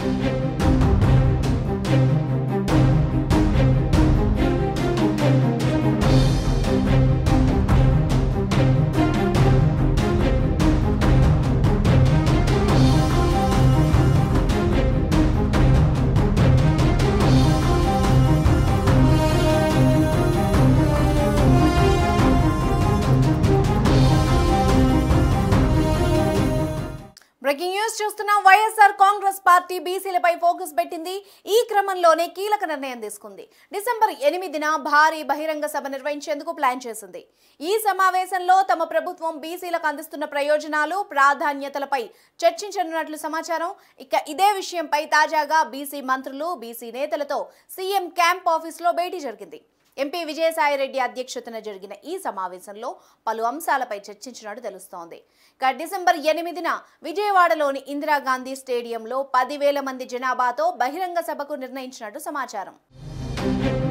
Breaking news చూస్తున్న YSR Congress party బీసీలపై focus పెట్టింది. ఈ క్రమంలోనే కీలక నిర్ణయం తీసుకుంది. డిసెంబర్ 8న భారీ బహిరంగ సభ నిర్వహించేందుకు ప్లాన్ చేసింది. ఈ సమావేశంలో తమ ప్రభుత్వం బీసీలకు అందిస్తున్న ప్రయోజనాలు, ప్రాధాన్యతలపై చర్చించనున్నట్లు సమాచారం. ఇక ఇదే విషయంపై తాజాగా బీసీ మంత్రులు, బీసీ నేతలతో సీఎం క్యాంప్ ఆఫీసులో భేటీ జరిగింది. ఎంపీ విజయసాయిరెడ్డి అధ్యక్షతన జరిగిన ఈ సమావేశంలో పలు అంశాలపై చర్చించినట్టు తెలుస్తోంది. డిసెంబర్ 8న విజయవాడలోని ఇందిరాగాంధీ స్టేడియంలో 10,000 మంది జనాభాతో బహిరంగ సభకు నిర్ణయించినట్టు సమాచారం.